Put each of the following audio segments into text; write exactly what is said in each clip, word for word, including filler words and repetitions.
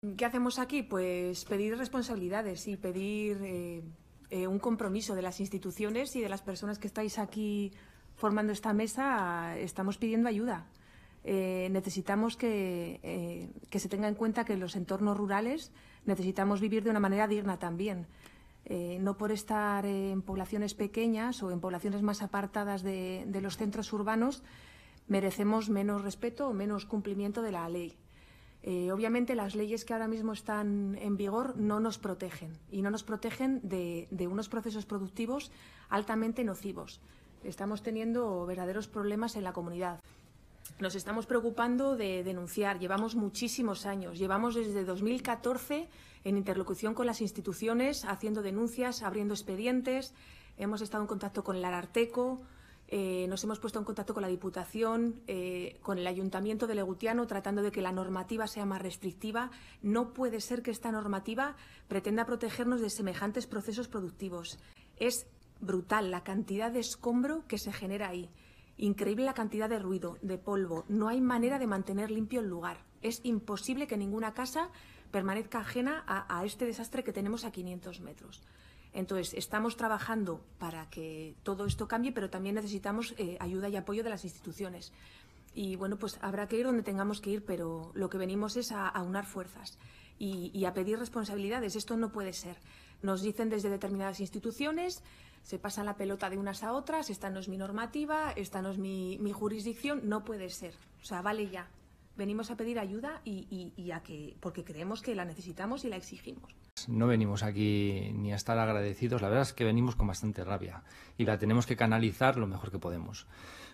¿Qué hacemos aquí? Pues pedir responsabilidades y pedir eh, eh, un compromiso de las instituciones y de las personas que estáis aquí formando esta mesa. Estamos pidiendo ayuda. Eh, necesitamos que, eh, que se tenga en cuenta que en los entornos rurales necesitamos vivir de una manera digna también. Eh, no por estar en poblaciones pequeñas o en poblaciones más apartadas de, de los centros urbanos merecemos menos respeto o menos cumplimiento de la ley. Eh, obviamente las leyes que ahora mismo están en vigor no nos protegen y no nos protegen de, de unos procesos productivos altamente nocivos. Estamos teniendo verdaderos problemas en la comunidad. Nos estamos preocupando de denunciar. Llevamos muchísimos años. Llevamos desde dos mil catorce en interlocución con las instituciones, haciendo denuncias, abriendo expedientes. Hemos estado en contacto con el Ararteko. Eh, nos hemos puesto en contacto con la Diputación, eh, con el Ayuntamiento de Legutiano, tratando de que la normativa sea más restrictiva. No puede ser que esta normativa pretenda protegernos de semejantes procesos productivos. Es brutal la cantidad de escombro que se genera ahí. Increíble la cantidad de ruido, de polvo. No hay manera de mantener limpio el lugar. Es imposible que ninguna casa permanezca ajena a, a este desastre que tenemos a quinientos metros. Entonces, estamos trabajando para que todo esto cambie, pero también necesitamos eh, ayuda y apoyo de las instituciones. Y, bueno, pues habrá que ir donde tengamos que ir, pero lo que venimos es a, a unar fuerzas y, y a pedir responsabilidades. Esto no puede ser. Nos dicen desde determinadas instituciones, se pasa la pelota de unas a otras, esta no es mi normativa, esta no es mi, mi jurisdicción, no puede ser. O sea, vale ya. Venimos a pedir ayuda y, y, y a que, porque creemos que la necesitamos y la exigimos. No venimos aquí ni a estar agradecidos, la verdad es que venimos con bastante rabia y la tenemos que canalizar lo mejor que podemos.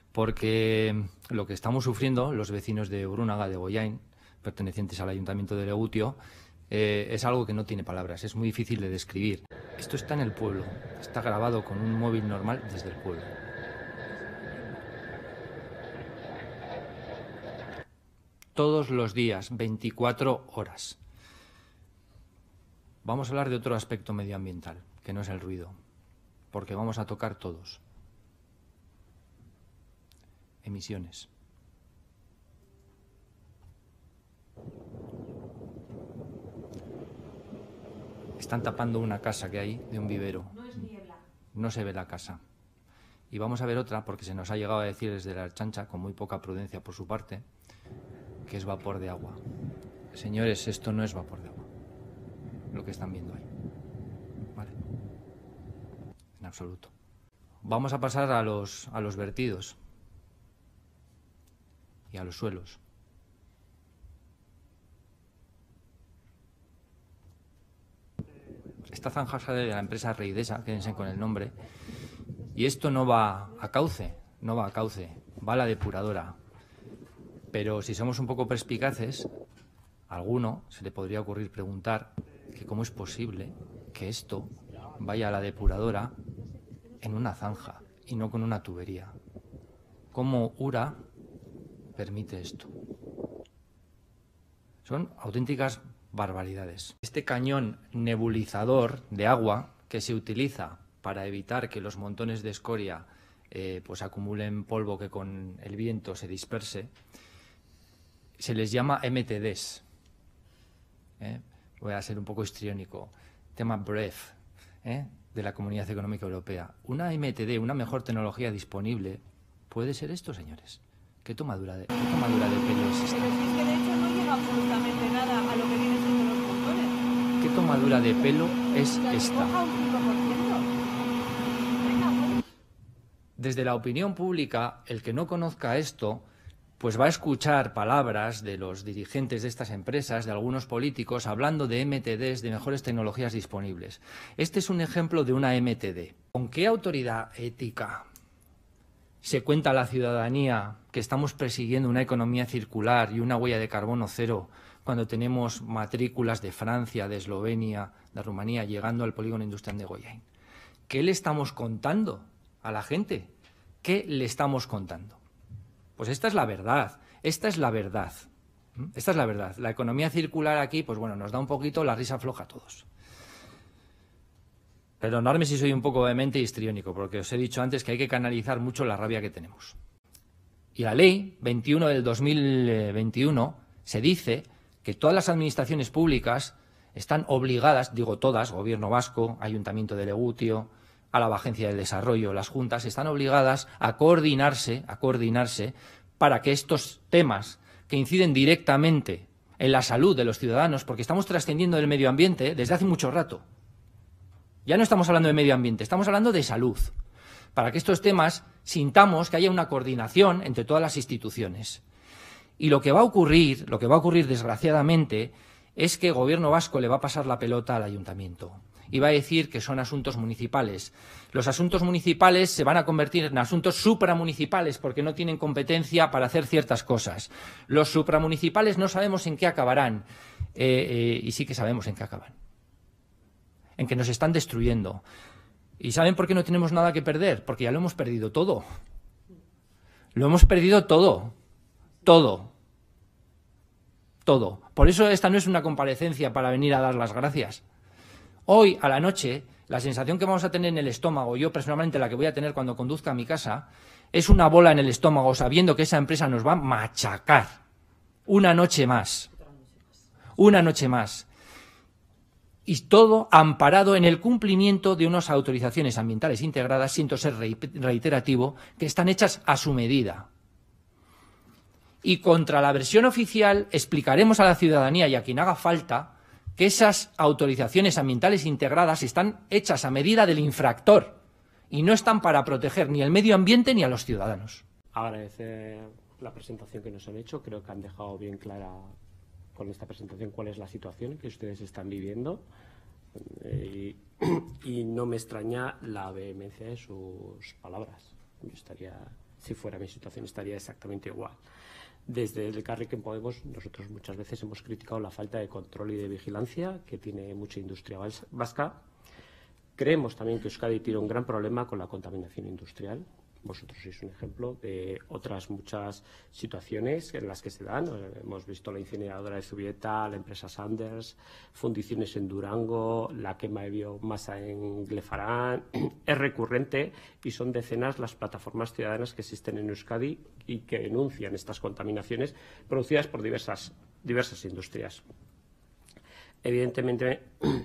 Porque lo que estamos sufriendo los vecinos de Urúnaga, de Bollain, pertenecientes al Ayuntamiento de Legutio, eh, es algo que no tiene palabras, es muy difícil de describir. Esto está en el pueblo, está grabado con un móvil normal desde el pueblo. Todos los días, veinticuatro horas. Vamos a hablar de otro aspecto medioambiental, que no es el ruido, porque vamos a tocar todos. Emisiones. Están tapando una casa que hay de un vivero. No es niebla. No se ve la casa. Y vamos a ver otra, porque se nos ha llegado a decir desde la Ertzaintza, con muy poca prudencia por su parte, que es vapor de agua. Señores, esto no es vapor de agua, lo que están viendo ahí. ¿Vale? En absoluto. Vamos a pasar a los, a los vertidos y a los suelos. Esta zanja sale de la empresa Reidesa, quédense con el nombre, y esto no va a cauce, no va a cauce, va a la depuradora. Pero si somos un poco perspicaces, a alguno se le podría ocurrir preguntar que cómo es posible que esto vaya a la depuradora en una zanja y no con una tubería. ¿Cómo Ura permite esto? Son auténticas barbaridades. Este cañón nebulizador de agua que se utiliza para evitar que los montones de escoria eh, pues acumulen polvo que con el viento se disperse, se les llama M T Ds. ¿Eh? Voy a ser un poco histriónico. Tema B R E F, ¿eh? de la Comunidad Económica Europea. Una M T D, una mejor tecnología disponible, ¿puede ser esto, señores? ¿Qué tomadura de, qué tomadura de pelo es esta? Pero si es que de hecho no llega absolutamente nada a lo que viene siendo los montones. ¿Qué tomadura de pelo es Ya esta? coja un cinco por ciento. Venga, Desde la opinión pública, el que no conozca esto, pues va a escuchar palabras de los dirigentes de estas empresas, de algunos políticos, hablando de M T Ds, de mejores tecnologías disponibles. Este es un ejemplo de una M T D. ¿Con qué autoridad ética se cuenta a la ciudadanía que estamos persiguiendo una economía circular y una huella de carbono cero cuando tenemos matrículas de Francia, de Eslovenia, de Rumanía, llegando al polígono industrial de Bollain? ¿Qué le estamos contando a la gente? ¿Qué le estamos contando? Pues esta es la verdad, esta es la verdad, esta es la verdad. La economía circular aquí, pues bueno, nos da un poquito la risa floja a todos. Perdonadme si soy un poco vehemente y histriónico, porque os he dicho antes que hay que canalizar mucho la rabia que tenemos. Y la ley veintiuno del dos mil veintiuno se dice que todas las administraciones públicas están obligadas, digo todas, Gobierno vasco, Ayuntamiento de Legutio, Álava Agencia del Desarrollo, las juntas, están obligadas a coordinarse, a coordinarse para que estos temas que inciden directamente en la salud de los ciudadanos, porque estamos trascendiendo del medio ambiente desde hace mucho rato. Ya no estamos hablando de medio ambiente, estamos hablando de salud. Para que estos temas sintamos que haya una coordinación entre todas las instituciones. Y lo que va a ocurrir, lo que va a ocurrir desgraciadamente, es que el Gobierno vasco le va a pasar la pelota al Ayuntamiento y va a decir que son asuntos municipales. Los asuntos municipales se van a convertir en asuntos supramunicipales porque no tienen competencia para hacer ciertas cosas. Los supramunicipales no sabemos en qué acabarán eh, eh, y sí que sabemos en qué acaban. En que nos están destruyendo. ¿Y saben por qué no tenemos nada que perder? Porque ya lo hemos perdido todo. Lo hemos perdido todo. Todo. Todo. Por eso esta no es una comparecencia para venir a dar las gracias. Hoy, a la noche, la sensación que vamos a tener en el estómago, yo personalmente la que voy a tener cuando conduzca a mi casa, es una bola en el estómago sabiendo que esa empresa nos va a machacar. Una noche más. Una noche más. Y todo amparado en el cumplimiento de unas autorizaciones ambientales integradas, siento ser reiterativo, que están hechas a su medida. Y contra la versión oficial explicaremos a la ciudadanía y a quien haga falta que esas autorizaciones ambientales integradas están hechas a medida del infractor y no están para proteger ni el medio ambiente ni a los ciudadanos. Agradecer la presentación que nos han hecho. Creo que han dejado bien clara con esta presentación cuál es la situación que ustedes están viviendo eh, y, y no me extraña la vehemencia de sus palabras. Yo estaría, si fuera mi situación, estaría exactamente igual. Desde el Elkarrekin Podemos nosotros muchas veces hemos criticado la falta de control y de vigilancia que tiene mucha industria vasca. Creemos también que Euskadi tiene un gran problema con la contaminación industrial. Vosotros sois un ejemplo de otras muchas situaciones en las que se dan. Hemos visto la incineradora de Zubieta, la empresa Sanders, fundiciones en Durango, la quema de biomasa en Glefarán. Es recurrente y son decenas las plataformas ciudadanas que existen en Euskadi y que denuncian estas contaminaciones producidas por diversas, diversas industrias. Evidentemente,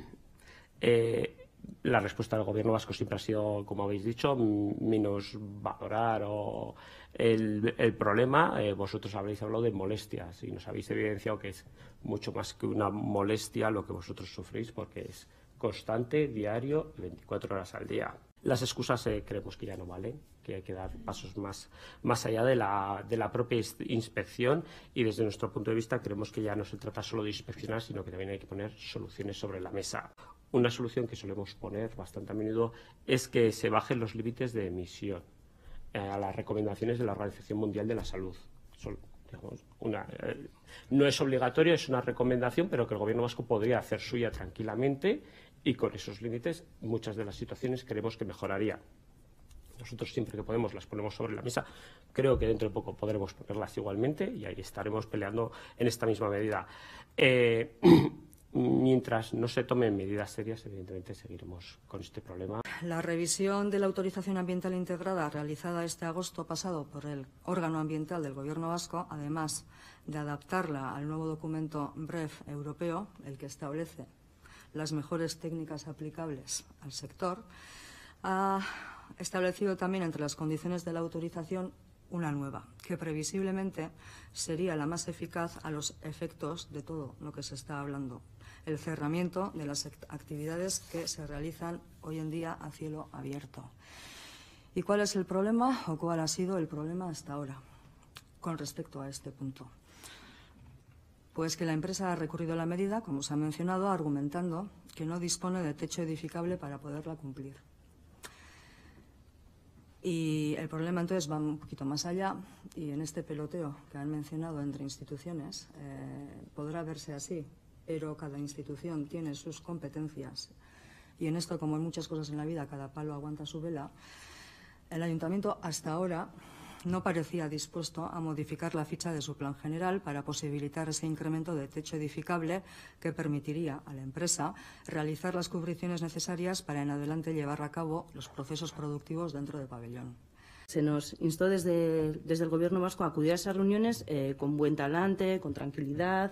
eh, la respuesta del Gobierno vasco siempre ha sido, como habéis dicho, menos valorar o el, el problema. Eh, vosotros habréis hablado de molestias y nos habéis evidenciado que es mucho más que una molestia lo que vosotros sufrís, porque es constante, diario y veinticuatro horas al día. Las excusas eh, creemos que ya no valen, que hay que dar pasos más, más allá de la, de la propia inspección, y desde nuestro punto de vista creemos que ya no se trata solo de inspeccionar, sino que también hay que poner soluciones sobre la mesa. Una solución que solemos poner bastante a menudo es que se bajen los límites de emisión eh, a las recomendaciones de la Organización Mundial de la Salud. Son, digamos, una, eh, no es obligatorio, es una recomendación, pero que el Gobierno vasco podría hacer suya tranquilamente, y con esos límites muchas de las situaciones creemos que mejoraría. Nosotros siempre que podemos las ponemos sobre la mesa. Creo que dentro de poco podremos ponerlas igualmente y ahí estaremos peleando en esta misma medida. Eh, Mientras no se tomen medidas serias, evidentemente seguiremos con este problema. La revisión de la autorización ambiental integrada realizada este agosto pasado por el órgano ambiental del Gobierno vasco, además de adaptarla al nuevo documento B R E F europeo, el que establece las mejores técnicas aplicables al sector, ha establecido también entre las condiciones de la autorización una nueva, que previsiblemente sería la más eficaz a los efectos de todo lo que se está hablando: el cerramiento de las actividades que se realizan hoy en día a cielo abierto. ¿Y cuál es el problema, o cuál ha sido el problema hasta ahora con respecto a este punto? Pues que la empresa ha recurrido a la medida, como se ha mencionado, argumentando que no dispone de techo edificable para poderla cumplir. Y el problema entonces va un poquito más allá, y en este peloteo que han mencionado entre instituciones eh, podrá verse así, pero cada institución tiene sus competencias y en esto, como en muchas cosas en la vida, cada palo aguanta su vela. El Ayuntamiento hasta ahora no parecía dispuesto a modificar la ficha de su plan general para posibilitar ese incremento de techo edificable que permitiría a la empresa realizar las cubriciones necesarias para en adelante llevar a cabo los procesos productivos dentro del pabellón. Se nos instó desde, desde el Gobierno vasco a acudir a esas reuniones eh, con buen talante, con tranquilidad,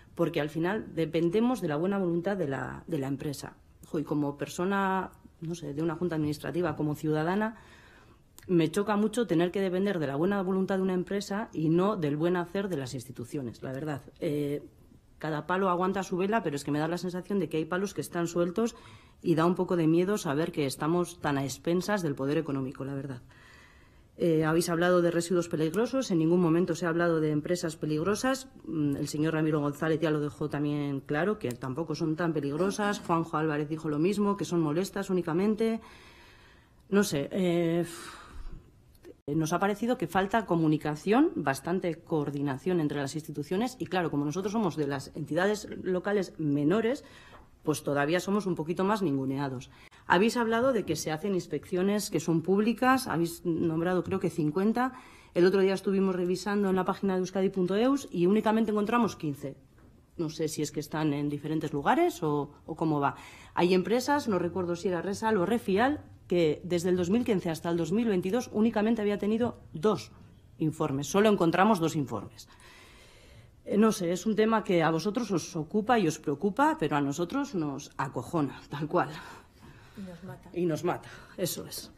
porque al final dependemos de la buena voluntad de la, de la empresa. Y como persona, no sé, de una junta administrativa, como ciudadana, me choca mucho tener que depender de la buena voluntad de una empresa y no del buen hacer de las instituciones, la verdad. Eh, cada palo aguanta su vela, pero es que me da la sensación de que hay palos que están sueltos y da un poco de miedo saber que estamos tan a expensas del poder económico, la verdad. Eh, habéis hablado de residuos peligrosos, en ningún momento se ha hablado de empresas peligrosas. El señor Ramiro González ya lo dejó también claro, que tampoco son tan peligrosas. Juanjo Álvarez dijo lo mismo, que son molestas únicamente. No sé, eh, nos ha parecido que falta comunicación, bastante coordinación entre las instituciones y, claro, como nosotros somos de las entidades locales menores, pues todavía somos un poquito más ninguneados. Habéis hablado de que se hacen inspecciones que son públicas, habéis nombrado creo que cincuenta. El otro día estuvimos revisando en la página de euskadi punto eus y únicamente encontramos quince. No sé si es que están en diferentes lugares o, o cómo va. Hay empresas, no recuerdo si era Resal o Refial, que desde el dos mil quince hasta el dos mil veintidós únicamente había tenido dos informes. Solo encontramos dos informes. No sé, es un tema que a vosotros os ocupa y os preocupa, pero a nosotros nos acojona, tal cual. Y nos mata. Y nos mata, eso es.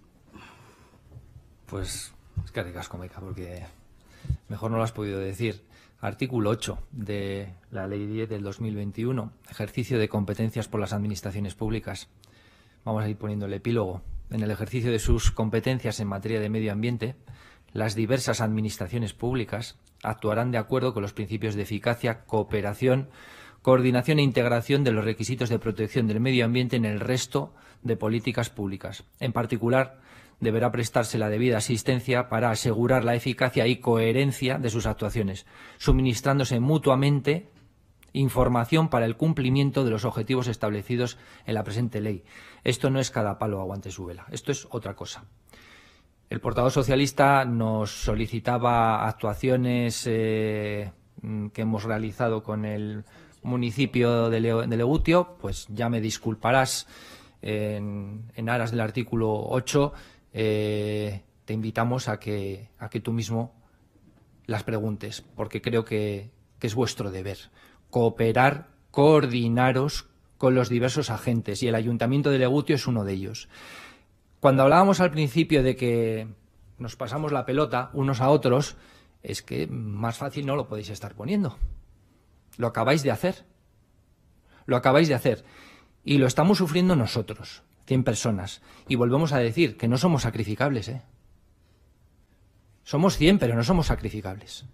Pues es que ricasco, Meca, porque mejor no lo has podido decir. Artículo ocho de la Ley diez del dos mil veintiuno, ejercicio de competencias por las administraciones públicas. Vamos a ir poniendo el epílogo. En el ejercicio de sus competencias en materia de medio ambiente, las diversas administraciones públicas actuarán de acuerdo con los principios de eficacia, cooperación, coordinación e integración de los requisitos de protección del medio ambiente en el resto de políticas públicas. En particular, deberá prestarse la debida asistencia para asegurar la eficacia y coherencia de sus actuaciones, suministrándose mutuamente información para el cumplimiento de los objetivos establecidos en la presente ley. Esto no es cada palo aguante su vela, esto es otra cosa. El portavoz socialista nos solicitaba actuaciones eh, que hemos realizado con el municipio de, Le de Legutio. Pues ya me disculparás, en, en aras del artículo ocho, eh, te invitamos a que, a que tú mismo las preguntes, porque creo que, que es vuestro deber. Cooperar, coordinaros con los diversos agentes, y el Ayuntamiento de Legutio es uno de ellos. Cuando hablábamos al principio de que nos pasamos la pelota unos a otros, es que más fácil no lo podéis estar poniendo. Lo acabáis de hacer. Lo acabáis de hacer. Y lo estamos sufriendo nosotros, cien personas. Y volvemos a decir que no somos sacrificables, ¿eh? Somos cien, pero no somos sacrificables.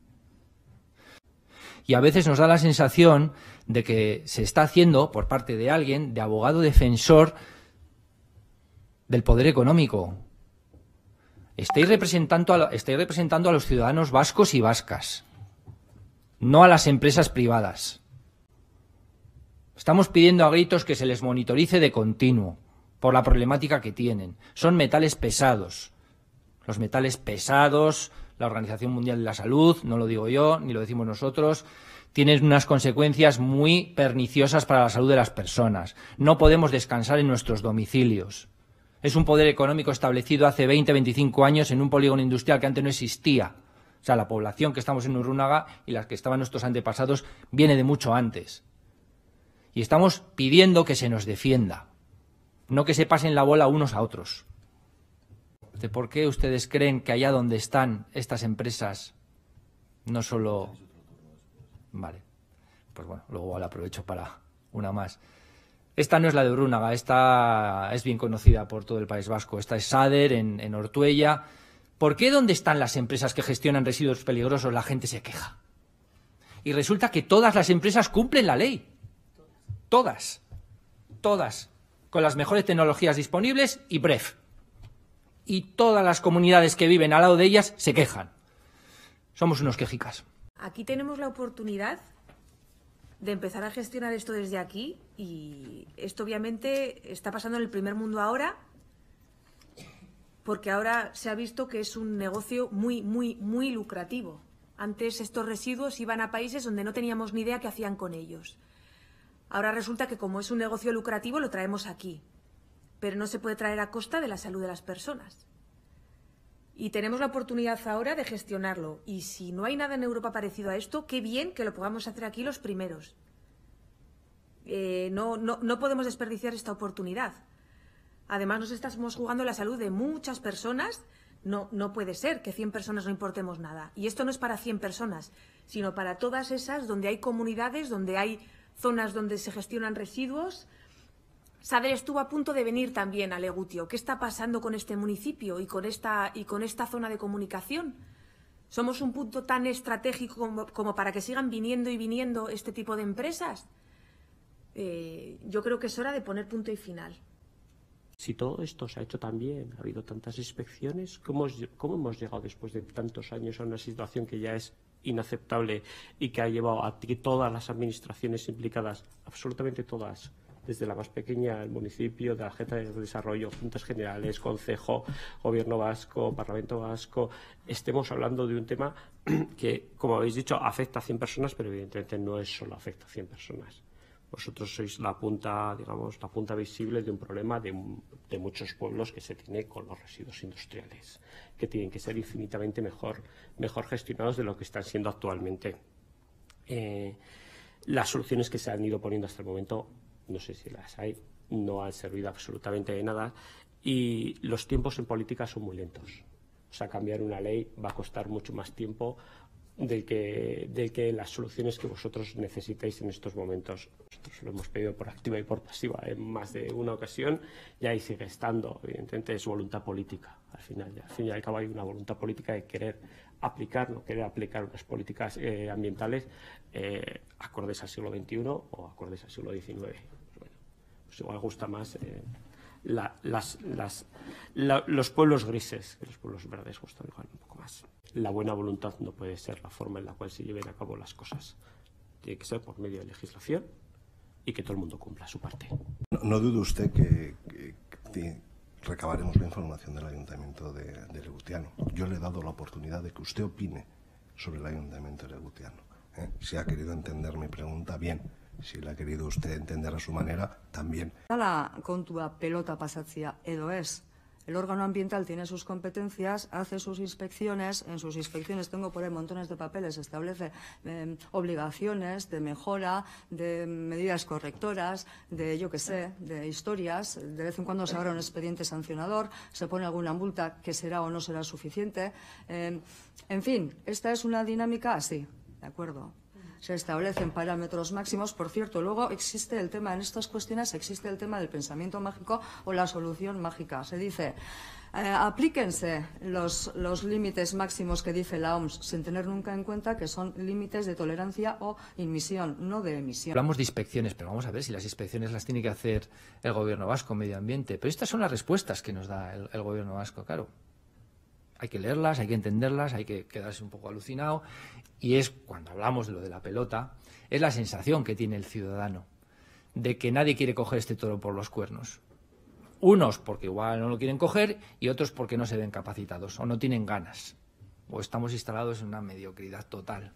Y a veces nos da la sensación de que se está haciendo, por parte de alguien, de abogado defensor del poder económico. Estáis representando a, estáis representando a los ciudadanos vascos y vascas, no a las empresas privadas. Estamos pidiendo a gritos que se les monitorice de continuo por la problemática que tienen. Son metales pesados. Los metales pesados, la Organización Mundial de la Salud, no lo digo yo, ni lo decimos nosotros, tienen unas consecuencias muy perniciosas para la salud de las personas. No podemos descansar en nuestros domicilios. Es un poder económico establecido hace veinte, veinticinco años en un polígono industrial que antes no existía. O sea, la población que estamos en Urrunaga y las que estaban nuestros antepasados viene de mucho antes. Y estamos pidiendo que se nos defienda, no que se pasen la bola unos a otros. ¿De por qué ustedes creen que allá donde están estas empresas no solo... Vale, pues bueno, luego la aprovecho para una más. Esta no es la de Urrunaga, esta es bien conocida por todo el País Vasco. Esta es Sader, en, en Ortuella. ¿Por qué donde están las empresas que gestionan residuos peligrosos la gente se queja? Y resulta que todas las empresas cumplen la ley. Todas. Todas. Con las mejores tecnologías disponibles y B R E F. Y todas las comunidades que viven al lado de ellas se quejan. Somos unos quejicas. Aquí tenemos la oportunidad de empezar a gestionar esto desde aquí, y esto obviamente está pasando en el primer mundo ahora, porque ahora se ha visto que es un negocio muy, muy, muy lucrativo. Antes estos residuos iban a países donde no teníamos ni idea qué hacían con ellos. Ahora resulta que como es un negocio lucrativo lo traemos aquí, pero no se puede traer a costa de la salud de las personas. Y tenemos la oportunidad ahora de gestionarlo. Y si no hay nada en Europa parecido a esto, qué bien que lo podamos hacer aquí los primeros. Eh, no, no, no podemos desperdiciar esta oportunidad. Además, nos estamos jugando la salud de muchas personas. No, no puede ser que cien personas no importemos nada. Y esto no es para cien personas, sino para todas esas donde hay comunidades, donde hay zonas donde se gestionan residuos. Sader estuvo a punto de venir también a Legutio. ¿Qué está pasando con este municipio y con esta, y con esta zona de comunicación? ¿Somos un punto tan estratégico como, como para que sigan viniendo y viniendo este tipo de empresas? Eh, yo creo que es hora de poner punto y final. Si todo esto se ha hecho tan bien, ha habido tantas inspecciones, ¿cómo, cómo hemos llegado después de tantos años a una situación que ya es inaceptable y que ha llevado a que todas las administraciones implicadas, absolutamente todas, desde la más pequeña, el municipio, de la Agencia de Desarrollo, Juntas Generales, Concejo, Gobierno Vasco, Parlamento Vasco, estemos hablando de un tema que, como habéis dicho, afecta a cien personas, pero evidentemente no es solo afecta a cien personas. Vosotros sois la punta, digamos, la punta visible de un problema de, de muchos pueblos que se tiene con los residuos industriales, que tienen que ser infinitamente mejor, mejor gestionados de lo que están siendo actualmente. Eh, las soluciones que se han ido poniendo hasta el momento, no sé si las hay, no han servido absolutamente de nada y los tiempos en política son muy lentos. O sea, cambiar una ley va a costar mucho más tiempo del que, del que las soluciones que vosotros necesitáis en estos momentos. Nosotros lo hemos pedido por activa y por pasiva en más de una ocasión y ahí sigue estando. Evidentemente es voluntad política. Al final, al fin y al cabo hay una voluntad política de querer aplicar, no querer aplicar unas políticas eh, ambientales eh, acordes al siglo veintiuno o acordes al siglo diecinueve. Bueno, pues igual gusta más eh, la, las, las, la, los pueblos grises, que los pueblos verdes gustan igual un poco más. La buena voluntad no puede ser la forma en la cual se lleven a cabo las cosas. Tiene que ser por medio de legislación y que todo el mundo cumpla su parte. No, no dude usted que, que, que recabaremos la información del Ayuntamiento de, de Legutiano. Yo le he dado la oportunidad de que usted opine sobre el Ayuntamiento de Legutiano. ¿eh? Si ha querido entender mi pregunta, bien. Si la ha querido usted entender a su manera, también. La kontua pelota pasatzea edo ez. El órgano ambiental tiene sus competencias, hace sus inspecciones. En sus inspecciones tengo por ahí montones de papeles, establece eh, obligaciones de mejora, de medidas correctoras, de yo qué sé, de historias. De vez en cuando se abre un expediente sancionador, se pone alguna multa que será o no será suficiente. Eh, en fin, esta es una dinámica así, ¿de acuerdo? Se establecen parámetros máximos. Por cierto, luego existe el tema, en estas cuestiones existe el tema del pensamiento mágico o la solución mágica. Se dice, eh, aplíquense los, los límites máximos que dice la O M S, sin tener nunca en cuenta que son límites de tolerancia o emisión, no de emisión. Hablamos de inspecciones, pero vamos a ver si las inspecciones las tiene que hacer el Gobierno vasco, Medio Ambiente. Pero estas son las respuestas que nos da el, el Gobierno vasco, claro. Hay que leerlas, hay que entenderlas, hay que quedarse un poco alucinado. Y es, cuando hablamos de lo de la pelota, es la sensación que tiene el ciudadano de que nadie quiere coger este toro por los cuernos. Unos porque igual no lo quieren coger y otros porque no se ven capacitados o no tienen ganas. O estamos instalados en una mediocridad total.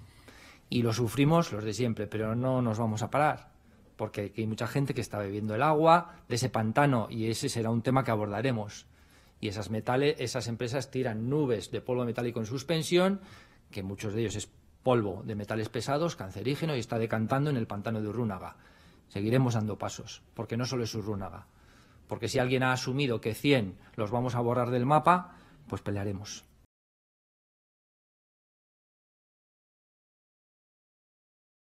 Y lo sufrimos los de siempre, pero no nos vamos a parar. Porque hay mucha gente que está bebiendo el agua de ese pantano y ese será un tema que abordaremos. Y esas, metales, esas empresas tiran nubes de polvo metálico en suspensión, que muchos de ellos es polvo de metales pesados, cancerígeno, y está decantando en el pantano de Urrúnaga. Seguiremos dando pasos, porque no solo es Urrúnaga. Porque si alguien ha asumido que cien los vamos a borrar del mapa, pues pelearemos.